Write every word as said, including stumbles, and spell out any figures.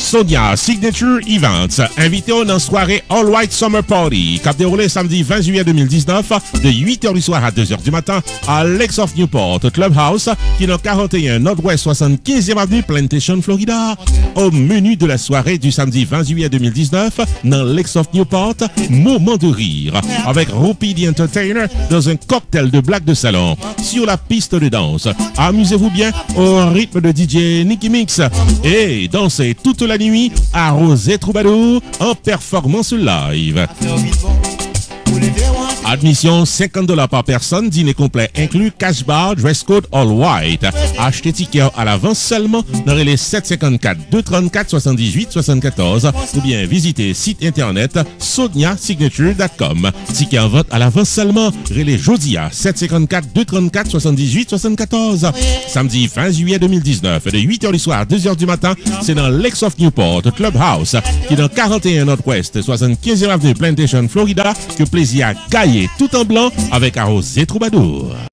Sonia Signature Events, invité dans la soirée All White Summer Party, qui a déroulé samedi vingt juillet deux mille dix-neuf, de huit heures du soir à deux heures du matin, à Lakes of Newport Clubhouse, qui est dans quarante et un Nord-Ouest soixante-quinzième Avenue, Plantation, Florida. Au menu de la soirée du samedi vingt juillet deux mille dix-neuf, dans Lakes of Newport, moment de rire, avec Rupi the Entertainer dans un cocktail de blagues de salon, sur la piste de danse. Amusez-vous bien au rythme de D J Nicky Mix et dansez toute la nuit à Rosé Troubadour en performance live. Admission cinquante dollars par personne, dîner complet inclus, cash bar, dress code all white. Achetez ticket à l'avance seulement dans les sept cent cinquante-quatre deux cent trente-quatre soixante-dix-huit soixante-quatorze ou bien visitez site internet sonia signature point com. Ticket en vente à l'avance seulement, relais Jodia sept cent cinquante-quatre deux cent trente-quatre soixante-dix-huit soixante-quatorze. Samedi vingt juillet deux mille dix-neuf, de huit heures du soir à deux heures du matin, c'est dans Lakes of Newport Clubhouse, qui est dans quarante et un Nord-Ouest soixante-quinzième Avenue, Plantation, Florida, que plaisir à gailler tout en blanc avec Arrosé Troubadour.